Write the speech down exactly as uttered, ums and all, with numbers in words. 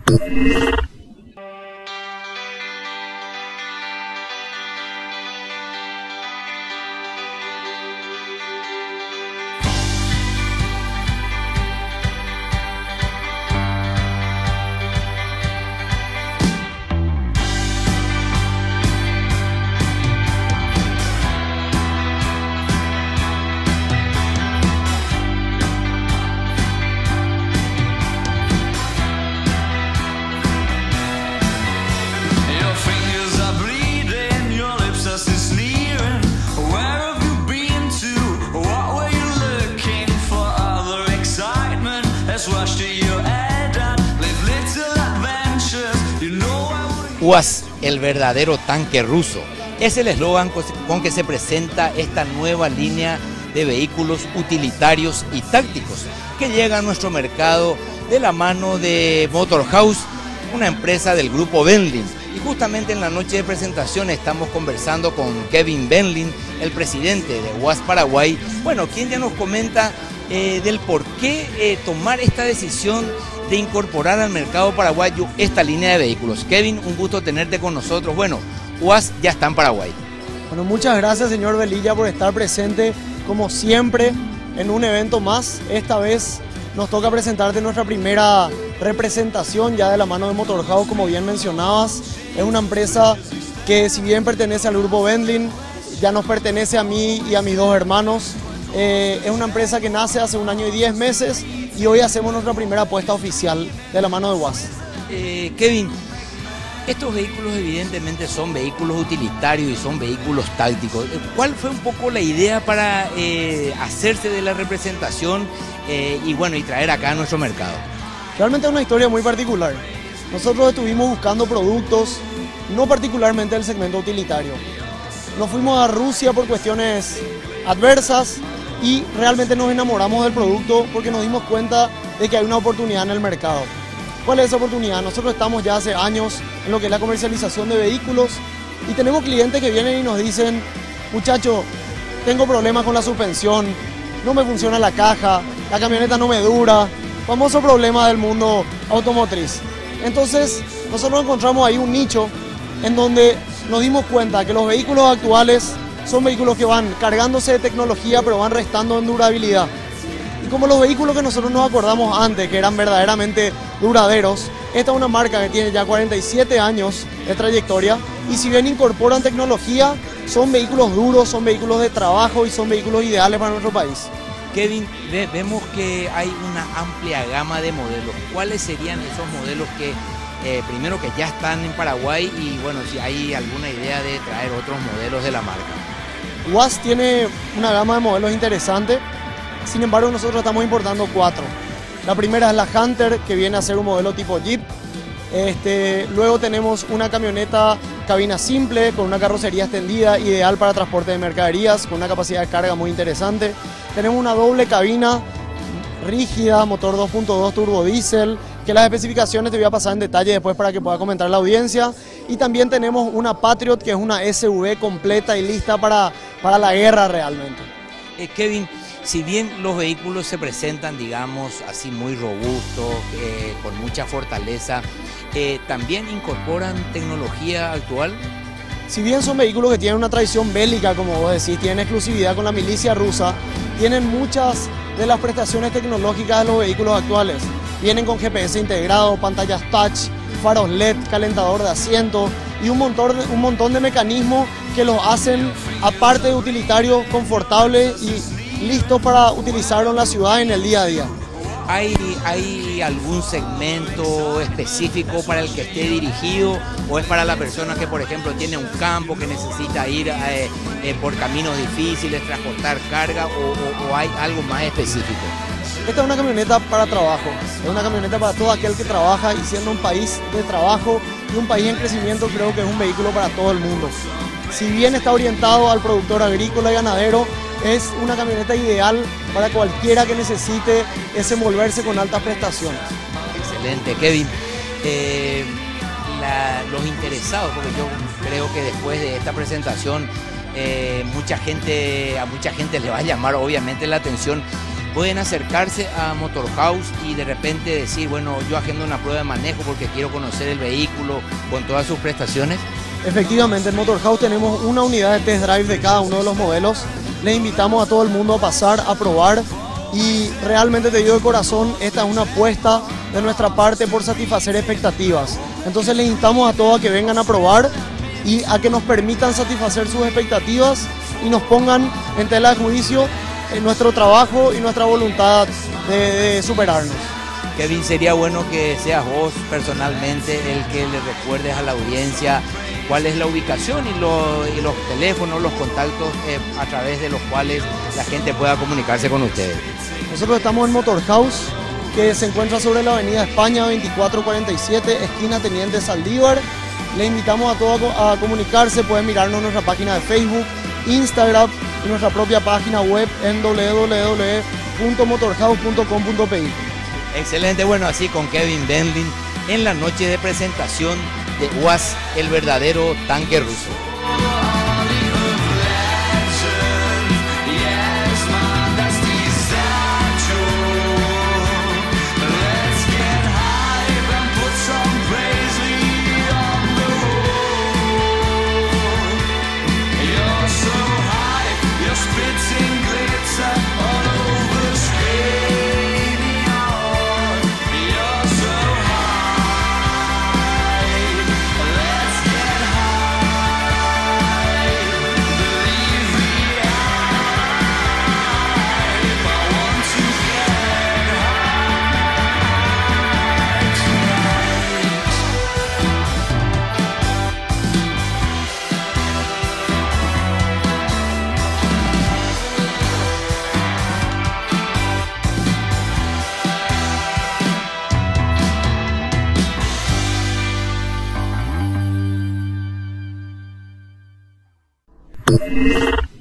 U A S, el verdadero tanque ruso, es el eslogan con que se presenta esta nueva línea de vehículos utilitarios y tácticos que llega a nuestro mercado de la mano de Motorhouse, una empresa del grupo Wendling. Y justamente en la noche de presentación estamos conversando con Kevin Wendling, el presidente de U A S Paraguay, bueno, quien ya nos comenta eh, del por qué eh, tomar esta decisión de incorporar al mercado paraguayo esta línea de vehículos. Kevin, un gusto tenerte con nosotros. Bueno, U A S ya está en Paraguay. Bueno, muchas gracias, señor Velilla, por estar presente, como siempre, en un evento más. Esta vez nos toca presentarte nuestra primera representación ya de la mano de Motorhouse, como bien mencionabas. Es una empresa que, si bien pertenece al grupo Wendling, ya nos pertenece a mí y a mis dos hermanos. Eh, es una empresa que nace hace un año y diez meses y hoy hacemos nuestra primera apuesta oficial de la mano de U A S. Eh, Kevin, estos vehículos evidentemente son vehículos utilitarios y son vehículos tácticos. ¿Cuál fue un poco la idea para eh, hacerse de la representación eh, y bueno y traer acá a nuestro mercado? Realmente es una historia muy particular. Nosotros estuvimos buscando productos, no particularmente del segmento utilitario. Nos fuimos a Rusia por cuestiones adversas y realmente nos enamoramos del producto porque nos dimos cuenta de que hay una oportunidad en el mercado. ¿Cuál es esa oportunidad? Nosotros estamos ya hace años en lo que es la comercialización de vehículos y tenemos clientes que vienen y nos dicen: muchacho, tengo problemas con la suspensión, no me funciona la caja, la camioneta no me dura, famoso problema del mundo automotriz. Entonces nosotros encontramos ahí un nicho en donde nos dimos cuenta que los vehículos actuales son vehículos que van cargándose de tecnología pero van restando en durabilidad. Y como los vehículos que nosotros nos acordamos antes, que eran verdaderamente duraderos, esta es una marca que tiene ya cuarenta y siete años de trayectoria y si bien incorporan tecnología, son vehículos duros, son vehículos de trabajo y son vehículos ideales para nuestro país. Kevin, ve, vemos que hay una amplia gama de modelos. ¿Cuáles serían esos modelos que, eh, primero, que ya están en Paraguay y bueno, si hay alguna idea de traer otros modelos de la marca? U A S tiene una gama de modelos interesante, sin embargo nosotros estamos importando cuatro. La primera es la Hunter, que viene a ser un modelo tipo Jeep. Este, luego tenemos una camioneta cabina simple con una carrocería extendida, ideal para transporte de mercaderías, con una capacidad de carga muy interesante. Tenemos una doble cabina rígida, motor dos punto dos turbo diésel, que las especificaciones te voy a pasar en detalle después para que pueda comentar la audiencia. Y también tenemos una Patriot, que es una S U V completa y lista para, para la guerra realmente. Eh, Kevin, si bien los vehículos se presentan, digamos, así muy robustos, eh, con mucha fortaleza, eh, ¿también incorporan tecnología actual? Si bien son vehículos que tienen una tradición bélica, como vos decís, tienen exclusividad con la milicia rusa, tienen muchas de las prestaciones tecnológicas de los vehículos actuales. Vienen con G P S integrado, pantallas touch, faros L E D, calentador de asiento y un montón de, un montón de mecanismos que los hacen, aparte de utilitarios, confortables y listos para utilizarlo en la ciudad en el día a día. ¿Hay, ¿Hay algún segmento específico para el que esté dirigido o es para la persona que, por ejemplo, tiene un campo que necesita ir eh, eh, por caminos difíciles, transportar carga o, o, o hay algo más específico? Esta es una camioneta para trabajo, es una camioneta para todo aquel que trabaja y siendo un país de trabajo y un país en crecimiento, creo que es un vehículo para todo el mundo. Si bien está orientado al productor agrícola y ganadero, es una camioneta ideal para cualquiera que necesite desenvolverse con altas prestaciones. Excelente, Kevin. Eh, la, los interesados, porque yo creo que después de esta presentación eh, mucha gente, a mucha gente le va a llamar obviamente la atención. pueden acercarse a Motor House y de repente decir, bueno, yo agendo una prueba de manejo porque quiero conocer el vehículo con todas sus prestaciones. Efectivamente, en Motor House tenemos una unidad de test drive de cada uno de los modelos. Les invitamos a todo el mundo a pasar, a probar y realmente te digo de corazón, esta es una apuesta de nuestra parte por satisfacer expectativas. Entonces les instamos a todos a que vengan a probar y a que nos permitan satisfacer sus expectativas y nos pongan en tela de juicio en nuestro trabajo y nuestra voluntad de, de superarnos. Kevin, sería bueno que seas vos personalmente el que le recuerdes a la audiencia cuál es la ubicación y, lo, y los teléfonos, los contactos eh, a través de los cuales la gente pueda comunicarse con ustedes. Nosotros estamos en Motor House, que se encuentra sobre la avenida España veinticuatro cuarenta y siete, esquina Teniente Saldívar. Le invitamos a todos a comunicarse, pueden mirarnos en nuestra página de Facebook, Instagram y nuestra propia página web en w w w punto motorhouse punto com punto p i. Excelente, bueno, así con Kevin Bendlin en la noche de presentación de U A Z, el verdadero tanque ruso. You